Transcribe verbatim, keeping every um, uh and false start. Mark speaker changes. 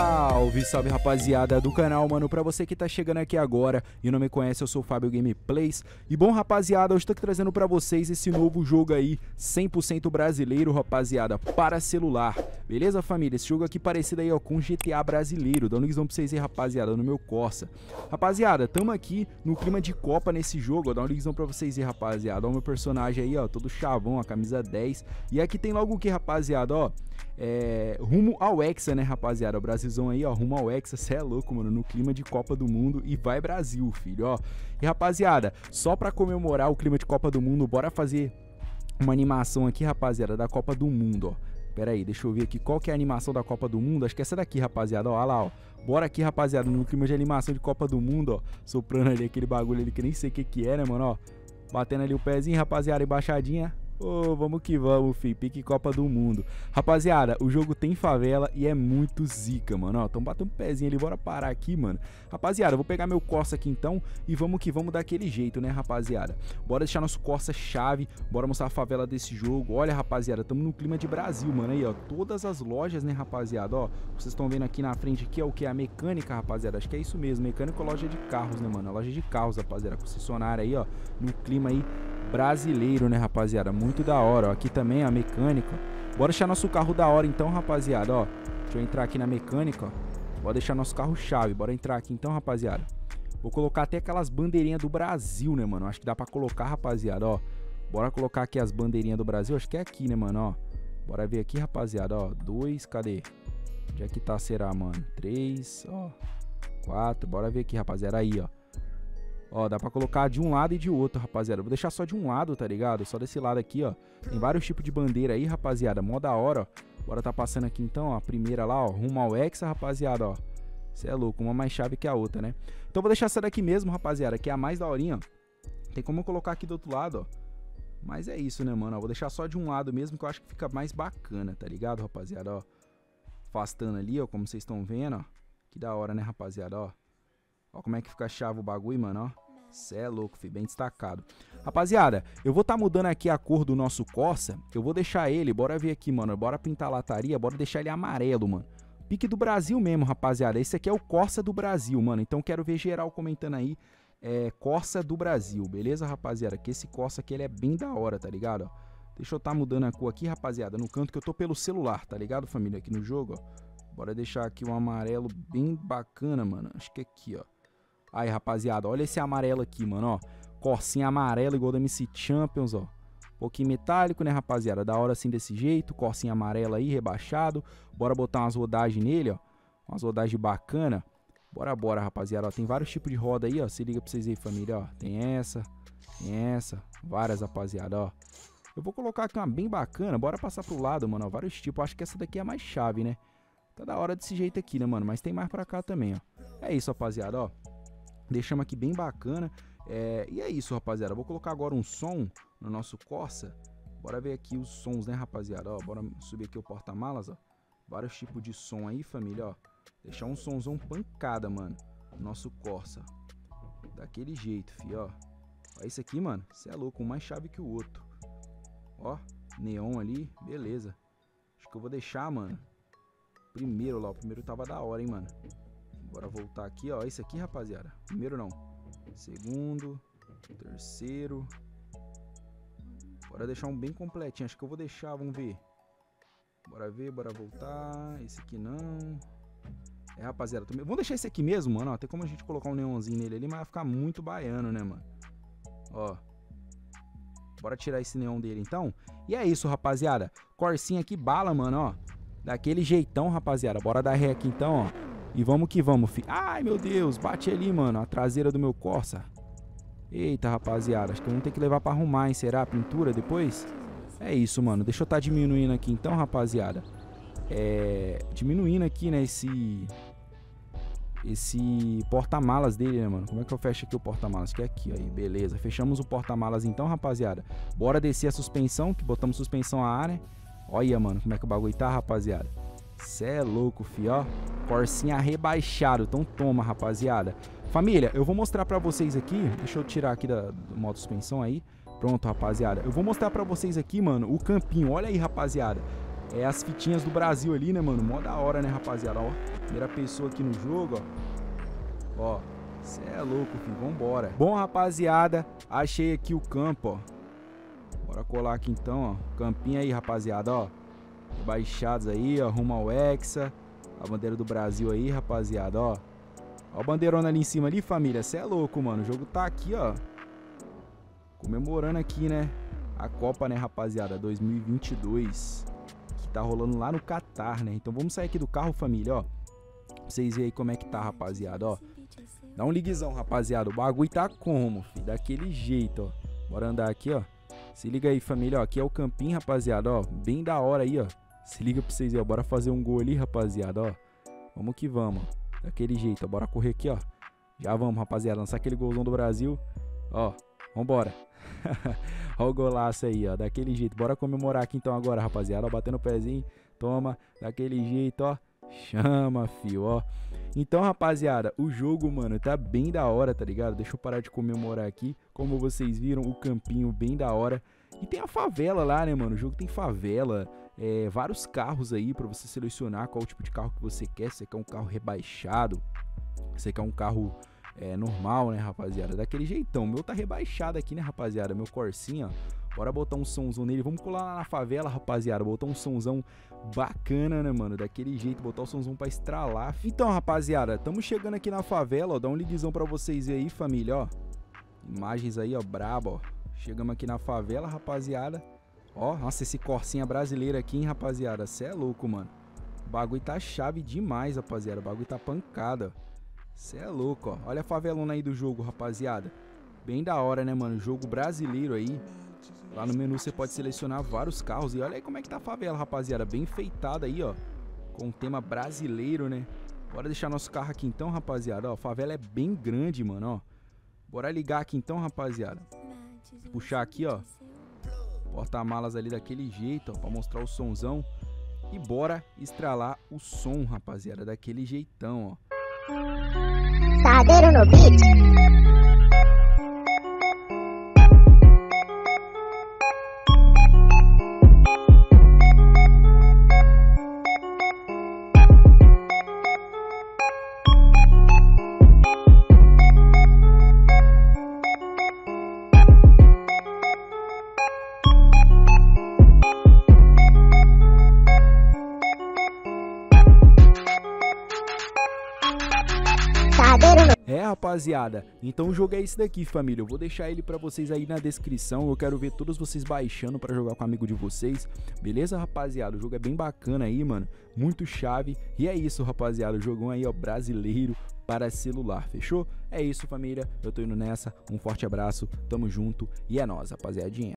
Speaker 1: Salve, salve rapaziada do canal, mano. Pra você que tá chegando aqui agora e não me conhece, eu sou o Fábio Gameplays. E bom, rapaziada, hoje tô aqui trazendo pra vocês esse novo jogo aí, cem por cento brasileiro, rapaziada, para celular. Beleza, família? Esse jogo aqui parecido aí, ó, com G T A brasileiro. Dá um linkzão pra vocês aí, rapaziada, no meu Corsa. Rapaziada, tamo aqui no clima de Copa nesse jogo, ó. Dá um linkzão pra vocês aí, rapaziada. Ó, o meu personagem aí, ó, todo chavão, a camisa dez. E aqui tem logo o que, rapaziada, ó? É, rumo ao Hexa, né, rapaziada? O Brasilzão aí, ó, rumo ao Hexa. Cê é louco, mano, no clima de Copa do Mundo. E vai Brasil, filho, ó. E, rapaziada, só pra comemorar o clima de Copa do Mundo, bora fazer uma animação aqui, rapaziada, da Copa do Mundo, ó. Pera aí, deixa eu ver aqui qual que é a animação da Copa do Mundo. Acho que é essa daqui, rapaziada, ó, olha lá, ó. Bora aqui, rapaziada, no clima de animação de Copa do Mundo, ó. Soprando ali aquele bagulho ali que nem sei o que que é, né, mano, ó. Batendo ali o pezinho, rapaziada, embaixadinha. Ô, oh, vamos que vamos, fi, pique Copa do Mundo. Rapaziada, o jogo tem favela e é muito zica, mano, ó, tamo batendo um pezinho ali, bora parar aqui, mano. Rapaziada, eu vou pegar meu Corsa aqui então e vamos que vamos daquele jeito, né, rapaziada. Bora deixar nosso Corsa chave, bora mostrar a favela desse jogo. Olha, rapaziada, tamo no clima de Brasil, mano, aí, ó, todas as lojas, né, rapaziada, ó. Vocês estão vendo aqui na frente aqui, é o que? A mecânica, rapaziada, acho que é isso mesmo, mecânico, loja de carros, né, mano, a loja de carros, rapaziada, concessionária aí, ó, no clima aí brasileiro, né, rapaziada, muito da hora, ó. Aqui também a mecânica. Bora deixar nosso carro da hora então, rapaziada, ó. Deixa eu entrar aqui na mecânica, ó. Bora deixar nosso carro chave, bora entrar aqui então, rapaziada. Vou colocar até aquelas bandeirinhas do Brasil, né, mano, acho que dá pra colocar, rapaziada, ó. Bora colocar aqui as bandeirinhas do Brasil, acho que é aqui, né, mano, ó. Bora ver aqui, rapaziada, ó. Dois, cadê? Onde é que tá, será, mano? Três, ó. Quatro, bora ver aqui, rapaziada, aí, ó. Ó, dá pra colocar de um lado e de outro, rapaziada. Vou deixar só de um lado, tá ligado? Só desse lado aqui, ó. Tem vários tipos de bandeira aí, rapaziada. Mó da hora, ó. Bora tá passando aqui então, ó. A primeira lá, ó. Rumo ao Hexa, rapaziada, ó. Cê é louco, uma mais chave que a outra, né? Então vou deixar essa daqui mesmo, rapaziada, que é a mais daorinha, ó. Tem como eu colocar aqui do outro lado, ó. Mas é isso, né, mano? Ó, vou deixar só de um lado mesmo, que eu acho que fica mais bacana, tá ligado, rapaziada, ó. Afastando ali, ó, como vocês estão vendo, ó. Que da hora, né, rapaziada, ó. Ó como é que fica a chave o bagulho, mano, ó. Cê é louco, filho, bem destacado. Rapaziada, eu vou tá mudando aqui a cor do nosso Corsa. Eu vou deixar ele, bora ver aqui, mano. Bora pintar a lataria, bora deixar ele amarelo, mano. Pique do Brasil mesmo, rapaziada. Esse aqui é o Corsa do Brasil, mano. Então quero ver geral comentando aí, é, Corsa do Brasil, beleza, rapaziada? Que esse Corsa aqui, ele é bem da hora, tá ligado, ó? Deixa eu tá mudando a cor aqui, rapaziada, no canto que eu tô pelo celular, tá ligado, família? Aqui no jogo, ó. Bora deixar aqui um amarelo bem bacana, mano. Acho que é aqui, ó. Aí, rapaziada, olha esse amarelo aqui, mano, ó. Corsinha amarela igual da M C Champions, ó. Um pouquinho metálico, né, rapaziada? Da hora assim desse jeito. Corsinha amarela aí, rebaixado. Bora botar umas rodagens nele, ó. Umas rodagens bacana. Bora, bora, rapaziada, ó. Tem vários tipos de roda aí, ó. Se liga pra vocês aí, família, ó. Tem essa, tem essa. Várias, rapaziada, ó. Eu vou colocar aqui uma bem bacana. Bora passar pro lado, mano, ó. Vários tipos. Acho que essa daqui é a mais chave, né? Tá da hora desse jeito aqui, né, mano? Mas tem mais pra cá também, ó. É isso, rapaziada, ó. Deixamos aqui bem bacana. É, e é isso, rapaziada. Vou colocar agora um som no nosso Corsa. Bora ver aqui os sons, né, rapaziada? Ó, bora subir aqui o porta-malas, ó. Vários tipos de som aí, família, ó. Deixar um somzão pancada, mano. Nosso Corsa. Daquele jeito, fi, ó. Ó, esse aqui, mano. Você é louco, um mais chave que o outro. Ó, neon ali. Beleza. Acho que eu vou deixar, mano. Primeiro lá. O primeiro tava da hora, hein, mano. Bora voltar aqui, ó. Esse aqui, rapaziada. Primeiro não. Segundo. Terceiro. Bora deixar um bem completinho. Acho que eu vou deixar, vamos ver. Bora ver, bora voltar. Esse aqui não. É, rapaziada. Tô... Vamos deixar esse aqui mesmo, mano. Ó, tem como a gente colocar um neonzinho nele ali, mas vai ficar muito baiano, né, mano? Ó. Bora tirar esse neon dele, então. E é isso, rapaziada. Corsinha aqui, bala, mano, ó. Daquele jeitão, rapaziada. Bora dar ré aqui, então, ó. E vamos que vamos, fi. Ai, meu Deus, bate ali, mano, a traseira do meu Corsa. Eita, rapaziada, acho que eu vou ter que levar pra arrumar, hein? Será a pintura depois? É isso, mano, deixa eu tá diminuindo aqui então, rapaziada. É... Diminuindo aqui, né, esse... Esse porta-malas dele, né, mano? Como é que eu fecho aqui o porta-malas? Que é aqui, aí, beleza. Fechamos o porta-malas então, rapaziada. Bora descer a suspensão, que botamos suspensão a ar, né? Olha, mano, como é que o bagulho tá, rapaziada. Cê é louco, fi, ó. Corsinha rebaixado. Então toma, rapaziada. Família, eu vou mostrar pra vocês aqui. Deixa eu tirar aqui da, do modo suspensão aí. Pronto, rapaziada. Eu vou mostrar pra vocês aqui, mano, o campinho. Olha aí, rapaziada. é, as fitinhas do Brasil ali, né, mano? Mó da hora, né, rapaziada? Ó, primeira pessoa aqui no jogo, ó. Ó, cê é louco, filho. Vambora. Bom, rapaziada, achei aqui o campo, ó. Bora colar aqui então, ó. Campinho aí, rapaziada, ó. Rebaixados aí, ó. Rumo ao Hexa. A bandeira do Brasil aí, rapaziada, ó. Ó a bandeirona ali em cima ali, família. Cê é louco, mano. O jogo tá aqui, ó. Comemorando aqui, né? A Copa, né, rapaziada? dois mil e vinte e dois. Que tá rolando lá no Catar, né? Então vamos sair aqui do carro, família, ó. Pra vocês verem aí como é que tá, rapaziada, ó. Dá um liguezão, rapaziada. O bagulho tá como, filho? Daquele jeito, ó. Bora andar aqui, ó. Se liga aí, família, ó. Aqui é o campinho, rapaziada, ó. Bem da hora aí, ó. Se liga pra vocês aí, ó. Bora fazer um gol ali, rapaziada, ó. Vamos que vamos, ó. Daquele jeito, ó. Bora correr aqui, ó. Já vamos, rapaziada. Lançar aquele golzão do Brasil. Ó, vambora. Ó o golaço aí, ó. Daquele jeito. Bora comemorar aqui então agora, rapaziada. Ó, batendo o pezinho. Toma. Daquele jeito, ó. Chama, fio, ó. Então, rapaziada, o jogo, mano, tá bem da hora, tá ligado? Deixa eu parar de comemorar aqui. Como vocês viram, o campinho bem da hora. E tem a favela lá, né, mano? O jogo tem favela. É, vários carros aí pra você selecionar qual tipo de carro que você quer. Se você quer um carro rebaixado, se você quer um carro é, normal, né, rapaziada? Daquele jeitão. O meu tá rebaixado aqui, né, rapaziada? Meu Corsinha, ó. Bora botar um somzão nele. Vamos colar lá na favela, rapaziada. Botar um somzão bacana, né, mano? Daquele jeito, botar o somzão pra estralar. Então, rapaziada, tamo chegando aqui na favela, ó. Dá um liguezão pra vocês aí, família, ó. Imagens aí, ó, braba, ó. Chegamos aqui na favela, rapaziada. Ó, nossa, esse Corsinha brasileiro aqui, hein, rapaziada. Cê é louco, mano. O bagulho tá chave demais, rapaziada. O bagulho tá pancada. Cê é louco, ó. Olha a favelona aí do jogo, rapaziada. Bem da hora, né, mano? Jogo brasileiro aí. Lá no menu você pode selecionar vários carros. E olha aí como é que tá a favela, rapaziada. Bem enfeitada aí, ó. Com um tema brasileiro, né? Bora deixar nosso carro aqui então, rapaziada. Ó, a favela é bem grande, mano, ó. Bora ligar aqui então, rapaziada. Puxar aqui, ó. Porta-malas ali daquele jeito, ó. Pra mostrar o somzão. E bora estralar o som, rapaziada. Daquele jeitão, ó.
Speaker 2: Sadeiro no beat.
Speaker 1: É, rapaziada, então o jogo é esse daqui, família. Eu vou deixar ele pra vocês aí na descrição. Eu quero ver todos vocês baixando pra jogar com um amigo de vocês. Beleza, rapaziada? O jogo é bem bacana aí, mano. Muito chave. E é isso, rapaziada. O jogão aí, ó, brasileiro para celular. Fechou? É isso, família. Eu tô indo nessa. Um forte abraço. Tamo junto. E é nóis, rapaziadinha.